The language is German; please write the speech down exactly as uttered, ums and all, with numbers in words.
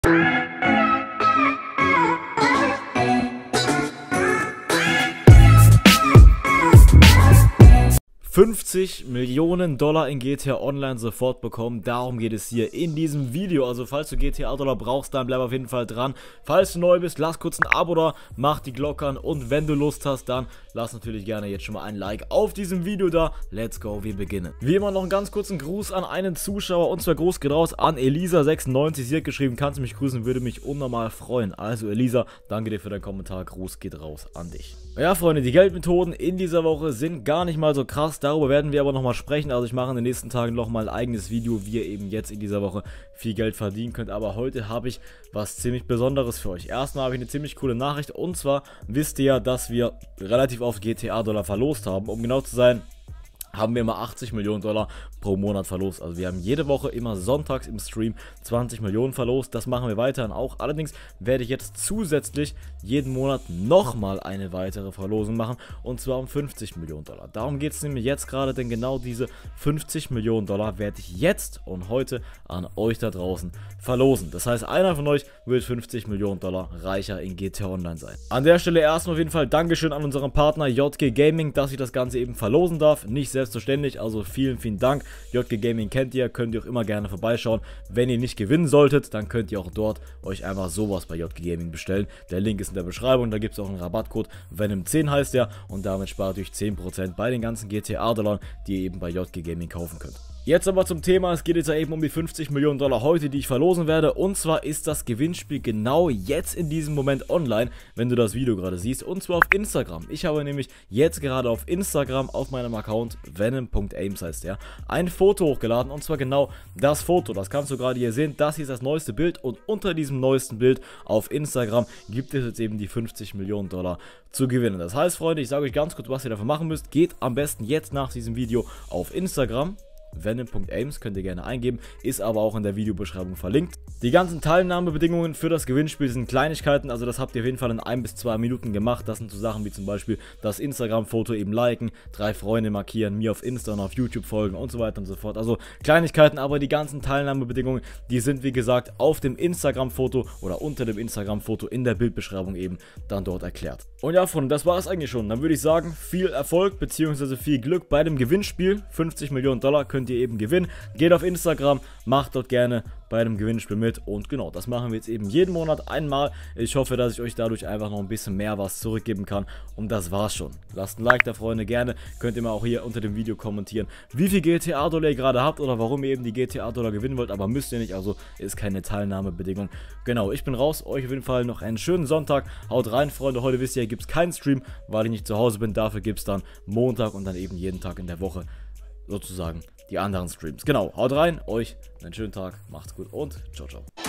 fünfzig Millionen Dollar in G T A Online sofort bekommen, darum geht es hier in diesem Video. Also falls du G T A-Dollar brauchst, dann bleib auf jeden Fall dran. Falls du neu bist, lass kurz ein Abo da, mach die Glocke an und wenn du Lust hast, dann lass natürlich gerne jetzt schon mal ein Like auf diesem Video da. Let's go, wir beginnen. Wie immer noch einen ganz kurzen Gruß an einen Zuschauer, und zwar Gruß geht raus an Elisa sechsundneunzig. Sie hat geschrieben, kannst du mich grüßen, würde mich unnormal freuen. Also Elisa, danke dir für deinen Kommentar, Gruß geht raus an dich. Ja Freunde, die Geldmethoden in dieser Woche sind gar nicht mal so krass, darüber werden wir aber nochmal sprechen. Also ich mache in den nächsten Tagen nochmal ein eigenes Video, wie ihr eben jetzt in dieser Woche viel Geld verdienen könnt. Aber heute habe ich was ziemlich Besonderes für euch. Erstmal habe ich eine ziemlich coole Nachricht, und zwar wisst ihr ja, dass wir relativ oft G T A-Dollar verlost haben. Um genau zu sein, haben wir immer achtzig Millionen Dollar pro Monat verlost. Also wir haben jede Woche immer sonntags im Stream zwanzig Millionen verlost. Das machen wir weiterhin auch. Allerdings werde ich jetzt zusätzlich jeden Monat nochmal eine weitere Verlosung machen, und zwar um fünfzig Millionen Dollar. Darum geht es nämlich jetzt gerade, denn genau diese fünfzig Millionen Dollar werde ich jetzt und heute an euch da draußen verlosen. Das heißt, einer von euch wird fünfzig Millionen Dollar reicher in G T A Online sein. An der Stelle erstmal auf jeden Fall Dankeschön an unseren Partner J G Gaming, dass ich das Ganze eben verlosen darf. Nicht selbstverständlich, also vielen, vielen Dank. J G Gaming kennt ihr, könnt ihr auch immer gerne vorbeischauen. Wenn ihr nicht gewinnen solltet, dann könnt ihr auch dort euch einfach sowas bei J G Gaming bestellen. Der Link ist in der Beschreibung, da gibt es auch einen Rabattcode, Venom zehn heißt der, und damit spart ihr euch zehn Prozent bei den ganzen G T A-Dollar, die ihr eben bei J G Gaming kaufen könnt. Jetzt aber zum Thema, es geht jetzt ja eben um die fünfzig Millionen Dollar heute, die ich verlosen werde, und zwar ist das Gewinnspiel genau jetzt in diesem Moment online, wenn du das Video gerade siehst, und zwar auf Instagram. Ich habe nämlich jetzt gerade auf Instagram auf meinem Account, venom punkt aims heißt der, ein Foto hochgeladen, und zwar genau das Foto, das kannst du gerade hier sehen, das hier ist das neueste Bild, und unter diesem neuesten Bild auf Instagram gibt es jetzt eben die fünfzig Millionen Dollar zu gewinnen. Das heißt, Freunde, ich sage euch ganz kurz, was ihr dafür machen müsst. Geht am besten jetzt nach diesem Video auf Instagram, venom punkt aims, könnt ihr gerne eingeben, ist aber auch in der Videobeschreibung verlinkt. Die ganzen Teilnahmebedingungen für das Gewinnspiel sind Kleinigkeiten, also das habt ihr auf jeden Fall in ein bis zwei Minuten gemacht. Das sind so Sachen wie zum Beispiel das Instagram-Foto eben liken, drei Freunde markieren, mir auf Insta und auf YouTube folgen und so weiter und so fort. Also Kleinigkeiten, aber die ganzen Teilnahmebedingungen, die sind wie gesagt auf dem Instagram-Foto oder unter dem Instagram-Foto in der Bildbeschreibung eben dann dort erklärt. Und ja Freunde, das war es eigentlich schon. Dann würde ich sagen, viel Erfolg bzw. viel Glück bei dem Gewinnspiel. fünfzig Millionen Dollar könnt ihr eben gewinnen. Geht auf Instagram, macht dort gerne bei dem Gewinnspiel mit, und genau, das machen wir jetzt eben jeden Monat einmal. Ich hoffe, dass ich euch dadurch einfach noch ein bisschen mehr was zurückgeben kann, und das war's schon. Lasst ein Like da, Freunde, gerne. Könnt ihr mal auch hier unter dem Video kommentieren, wie viel G T A-Dollar ihr gerade habt oder warum ihr eben die G T A-Dollar gewinnen wollt, aber müsst ihr nicht, also ist keine Teilnahmebedingung. Genau, ich bin raus, euch auf jeden Fall noch einen schönen Sonntag. Haut rein, Freunde, heute wisst ihr, gibt es keinen Stream, weil ich nicht zu Hause bin, dafür gibt es dann Montag und dann eben jeden Tag in der Woche sozusagen die anderen Streams. Genau, haut rein, euch einen schönen Tag, macht's gut und ciao, ciao.